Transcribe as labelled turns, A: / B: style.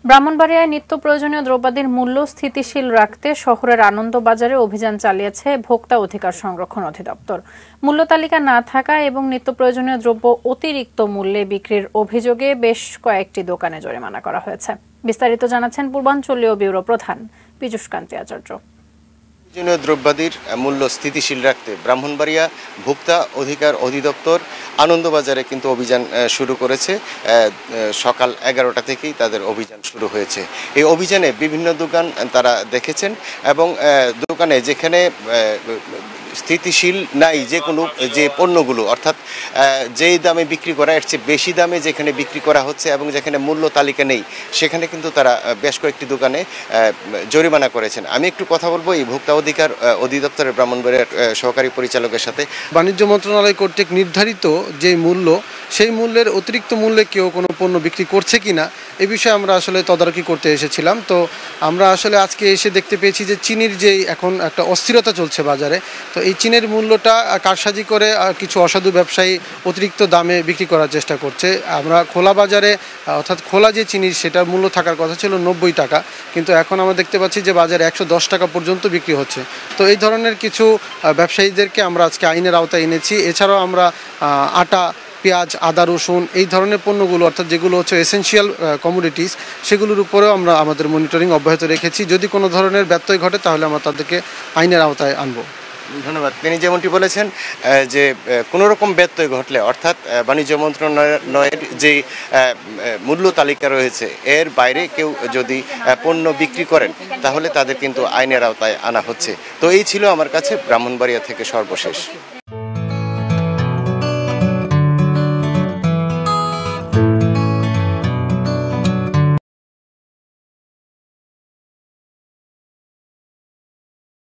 A: ব্রাহ্মণবাড়িয়ায় নিত্য প্রয়োজনীয় দ্রব্যাদির মূল্য স্থিতিশীল রাখতে শহরের আনন্দবাজারে অভিযান চালিয়েছে ভোক্তা অধিকার সংরক্ষণ অধিদপ্তর। মূল্য তালিকা না থাকা এবং নিত্য প্রয়োজনীয় দ্রব্য অতিরিক্ত মূল্যে বিক্রির অভিযোগে বেশ কয়েকটি দোকানে জরিমানা করা হয়েছে। বিস্তারিত জানাচ্ছেন পূর্বাঞ্চলীয় ব্যুরো প্রধান পীযূষ কান্তি আচার্য।
B: প্রয়োজনীয় দ্রব্যাদির মূল্য স্থিতিশীল রাখতে ব্রাহ্মণবাড়িয়া ভোক্তা অধিকার অধিদপ্তর আনন্দবাজারে কিন্তু অভিযান শুরু করেছে। সকাল 11টা থেকেই তাদের অভিযান শুরু হয়েছে। এই অভিযানে বিভিন্ন দোকান তারা দেখেছেন এবং দোকানে যেখানে স্থিতিশীল নাই যে পণ্যগুলো অর্থাৎ যেই দামে বিক্রি করা এর চেয়ে বেশি দামে যেখানে বিক্রি করা হচ্ছে এবং যেখানে মূল্য তালিকা নেই সেখানে কিন্তু তারা বেশ কয়েকটি দোকানে জরিমানা করেছেন। আমি একটু কথা বলবো এই ভোক্তা অধিকার অধিদপ্তরের ব্রাহ্মণবাড়িয়ার সহকারী পরিচালকের সাথে।
C: বাণিজ্য মন্ত্রণালয় কর্তৃক নির্ধারিত যে মূল্য সেই মূল্যের অতিরিক্ত মূল্যে কেউ কোনো পণ্য বিক্রি করছে কিনা এ বিষয়ে আমরা আসলে তদারকি করতে এসেছিলাম। তো আমরা আসলে আজকে এসে দেখতে পেয়েছি যে চিনির যে এখন একটা অস্থিরতা চলছে বাজারে, তো এই চিনির মূল্যটা কারসাজি করে কিছু অসাধু ব্যবসায়ী অতিরিক্ত দামে বিক্রি করার চেষ্টা করছে। আমরা খোলা বাজারে অর্থাৎ খোলা যে চিনি সেটার মূল্য থাকার কথা ছিল 90 টাকা, কিন্তু এখন আমরা দেখতে পাচ্ছি যে বাজারে 110 টাকা পর্যন্ত বিক্রি হচ্ছে। তো এই ধরনের কিছু ব্যবসায়ীদেরকে আমরা আজকে আইনের আওতায় এনেছি। এছাড়াও আমরা আটা, পেঁয়াজ, আদা, রসুন এই ধরনের পণ্যগুলো অর্থাৎ যেগুলো হচ্ছে এসেনশিয়াল কমোডিটিস সেগুলোর উপরেও আমরা আমাদের মনিটরিং অব্যাহত রেখেছি। যদি কোনো ধরনের ব্যত্যয় ঘটে তাহলে আমরা তাদেরকে আইনের আওতায় আনবো।
B: ধন্যবাদ। তিনি যেমনটি বলেছেন যে কোনো রকম ব্যত্যয় ঘটলে অর্থাৎ বাণিজ্য মন্ত্রণালয়ের যে মূল্য তালিকা রয়েছে এর বাইরে কেউ যদি পণ্য বিক্রি করেন তাহলে তাদের কিন্তু আইনের আওতায় আনা হচ্ছে। তো এই ছিল আমার কাছে ব্রাহ্মণবাড়িয়া থেকে সর্বশেষ।